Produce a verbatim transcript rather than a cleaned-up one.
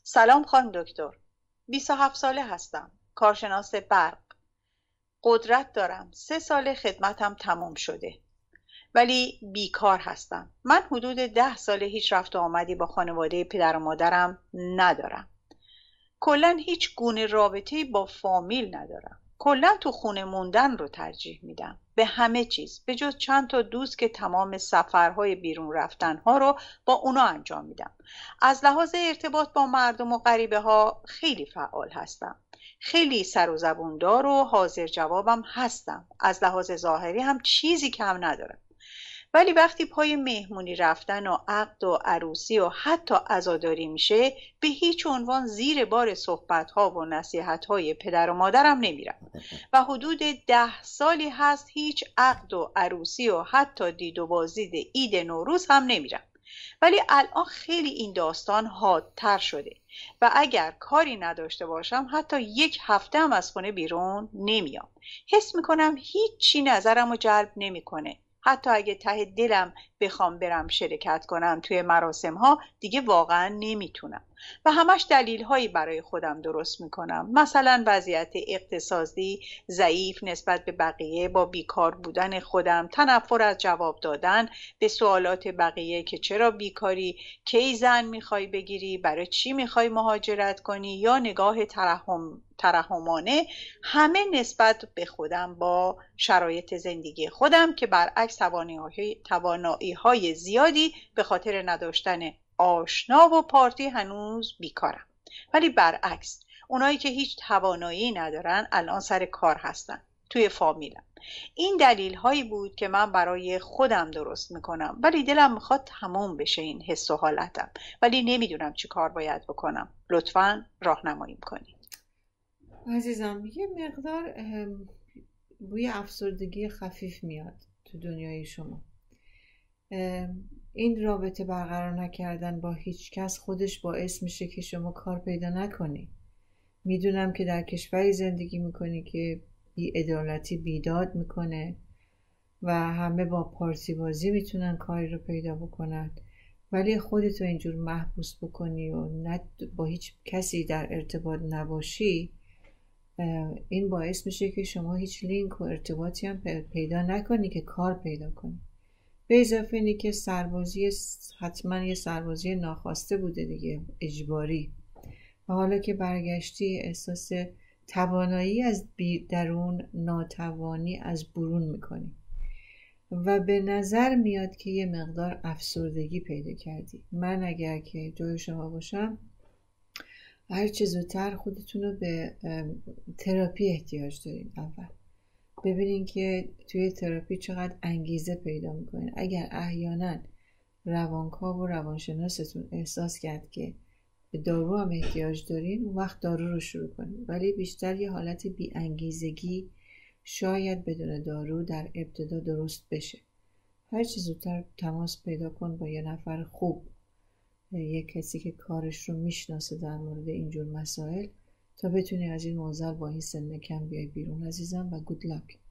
سلام خانم دکتر. بیست و هفت ساله هستم. کارشناس برق. قدرت دارم. سه سال خدمتم تموم شده. ولی بیکار هستم. من حدود ده ساله هیچ رفت و آمدی با خانواده پدر و مادرم ندارم. کلاً هیچ گونه رابطه‌ای با فامیل ندارم. کلاً تو خونه موندن رو ترجیح میدم به همه چیز، به جز چند تا دوست که تمام سفرهای بیرون رفتنها رو با اونا انجام میدم. از لحاظ ارتباط با مردم و غریبه ها خیلی فعال هستم. خیلی سر و زبوندار و حاضر جوابم هستم. از لحاظ ظاهری هم چیزی کم ندارم. ولی وقتی پای مهمونی رفتن و عقد و عروسی و حتی عزاداری میشه، به هیچ عنوان زیر بار صحبت‌ها و نصیحت‌های پدر و مادرم نمیرم و حدود ده سالی هست هیچ عقد و عروسی و حتی دید و بازدید عید نوروز هم نمیرم. ولی الان خیلی این داستان حادتر شده و اگر کاری نداشته باشم حتی یک هفته هم از خونه بیرون نمیام. حس میکنم هیچی نظرم رو جلب نمیکنه. حتی اگه ته دلم بخوام برم شرکت کنم توی مراسم ها دیگه واقعا نمیتونم و همش دلیل هایی برای خودم درست میکنم. مثلا وضعیت اقتصادی ضعیف نسبت به بقیه، با بیکار بودن خودم، تنفر از جواب دادن به سوالات بقیه که چرا بیکاری، کی زن میخوای بگیری، برای چی میخوای مهاجرت کنی، یا نگاه ترحم ترحمانه همه نسبت به خودم با شرایط زندگی خودم که برعکس توانایی های زیادی به خاطر نداشتن آشنا و پارتی هنوز بیکارم. ولی برعکس اونایی که هیچ توانایی ندارن الان سر کار هستن توی فامیلم. این دلیل هایی بود که من برای خودم درست میکنم، ولی دلم میخواد تموم بشه این حس و حالتم، ولی نمیدونم چی کار باید بکنم. لطفاً راهنماییم کنید. عزیزم، یه مقدار بوی افسردگی خفیف میاد تو دنیای شما. این رابطه برقرار نکردن با هیچ کس خودش باعث میشه که شما کار پیدا نکنی. میدونم که در کشوری زندگی میکنی که بی‌عدالتی بیداد میکنه و همه با پارتی بازی میتونن کاری رو پیدا بکنن، ولی خودتو اینجور محبوس بکنی و نه با هیچ کسی در ارتباط نباشی، این باعث میشه که شما هیچ لینک و ارتباطی هم پیدا نکنی که کار پیدا کنی. به اضافه اینی که سربازی حتما یه سربازی ناخواسته بوده دیگه، اجباری، و حالا که برگشتی احساس توانایی از درون، ناتوانی از برون میکنی و به نظر میاد که یه مقدار افسردگی پیدا کردی. من اگر که جای شما باشم هر چه زودتر خودتون رو به تراپی احتیاج دارین. اول ببینین که توی تراپی چقدر انگیزه پیدا میکنین. اگر احیانا روانکاو و روانشناستون احساس کرد که به دارو هم احتیاج دارین، اون وقت دارو رو شروع کنین. ولی بیشتر یه حالت بی انگیزگی شاید بدون دارو در ابتدا درست بشه. هر چه زودتر تماس پیدا کن با یه نفر خوب، یه کسی که کارش رو میشناسه در مورد اینجور مسائل، تا بتونی از این معضل با این سن کم بیای بیرون عزیزم، و گود لاک.